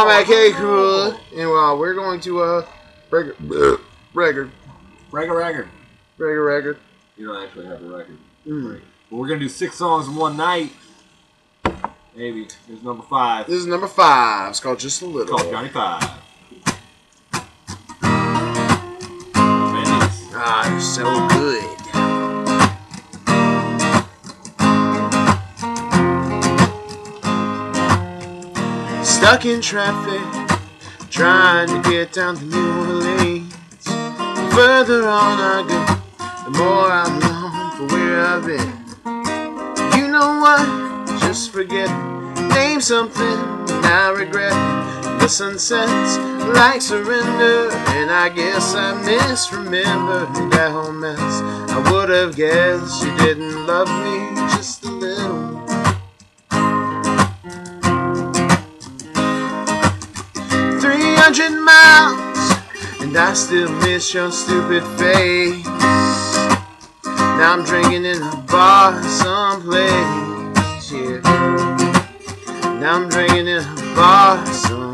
Combat K Cool. And we're going to record. You don't actually have a record. But we're gonna do 6 songs in one night. Maybe. Here's number 5. This is number 5. It's called Just a Little. It's called Johnny 5. Ah, you're so good. Stuck in traffic, trying to get down to New Orleans. The further on I go, the more I long for where I've been. You know what? Just forget it. Name something and I regret it. The sunset's like surrender, and I guess I misremembered that whole mess. I would have guessed you didn't love me just a little. 300 miles, and I still miss your stupid face. Now I'm drinking in a bar someplace, yeah. Now I'm drinking in a bar someplace.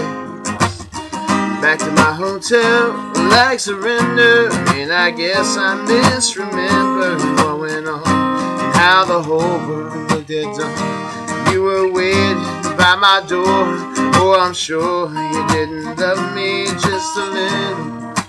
Back to my hotel, like surrender, and I guess I misremembered what went on and how the whole world looked at dawn. You were waiting by my door. Oh, I'm sure you didn't love me just a little.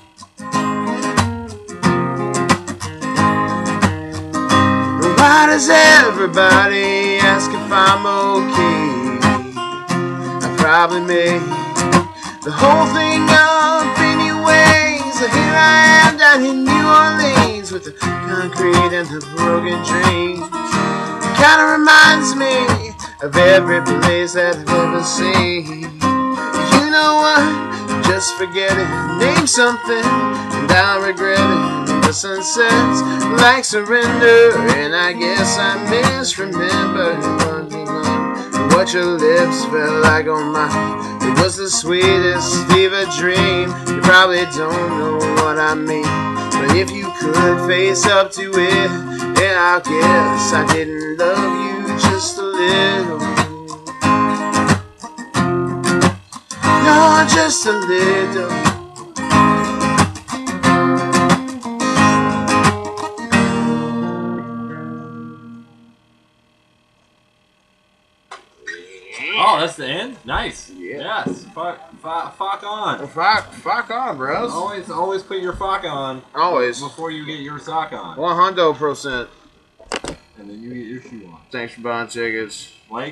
Why does everybody ask if I'm okay? I probably made the whole thing up anyways. So here I am down in New Orleans with the concrete and the broken dreams. It kinda reminds me of every place that I've ever seen. You know what? Just forget it. Name something and I'll regret it. The sunset's like surrender, and I guess I misremembered what your lips felt like on mine. It was the sweetest fever dream. You probably don't know what I mean, but if you could face up to it, then I guess I didn't love you just a little. No, just a little. Oh, that's the end? Nice. Yeah. Yes. Fuck on. Fuck on, bros. Always put your fuck on. Always. Before you get your sock on. 100%. And then you get your shoe on. Thanks for buying tickets. Like,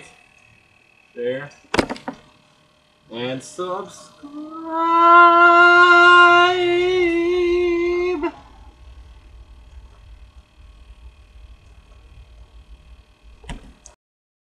share, and subscribe.